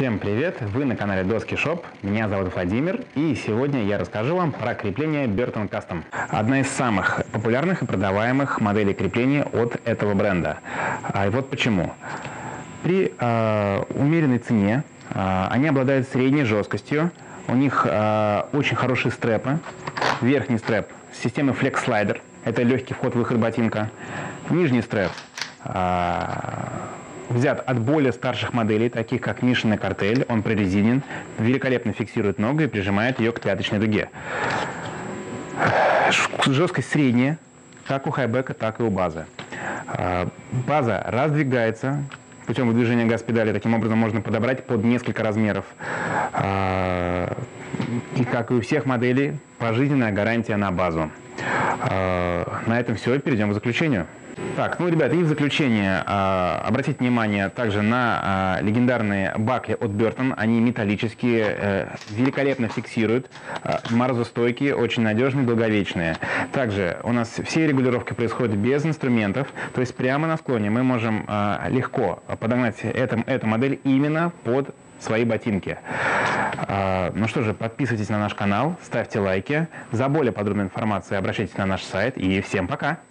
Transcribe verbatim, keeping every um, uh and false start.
Всем привет! Вы на канале Доски Шоп. Меня зовут Владимир, и сегодня я расскажу вам про крепление Burton Custom. Одна из самых популярных и продаваемых моделей крепления от этого бренда. А, и вот почему. При э, умеренной цене э, они обладают средней жесткостью, у них э, очень хорошие стрэпы. Верхний стрэп с системой Flex Slider, это легкий вход-выход ботинка. Нижний стрэп э, взят от более старших моделей, таких как Michelin Cartel, он прорезинен, великолепно фиксирует ногу и прижимает ее к пяточной дуге. Жесткость средняя, как у хайбека, так и у базы. База раздвигается путем выдвижения газ-педали, таким образом можно подобрать под несколько размеров. И как и у всех моделей, пожизненная гарантия на базу. На этом все, перейдем к заключению. Так, ну, ребята, и в заключение э, обратите внимание также на э, легендарные бакли от Burton. Они металлические, э, великолепно фиксируют, э, морозостойкие, очень надежные, долговечные. Также у нас все регулировки происходят без инструментов, то есть прямо на склоне мы можем э, легко подогнать это, эту модель именно под свои ботинки. Э, ну что же, подписывайтесь на наш канал, ставьте лайки. За более подробной информацией обращайтесь на наш сайт, и всем пока!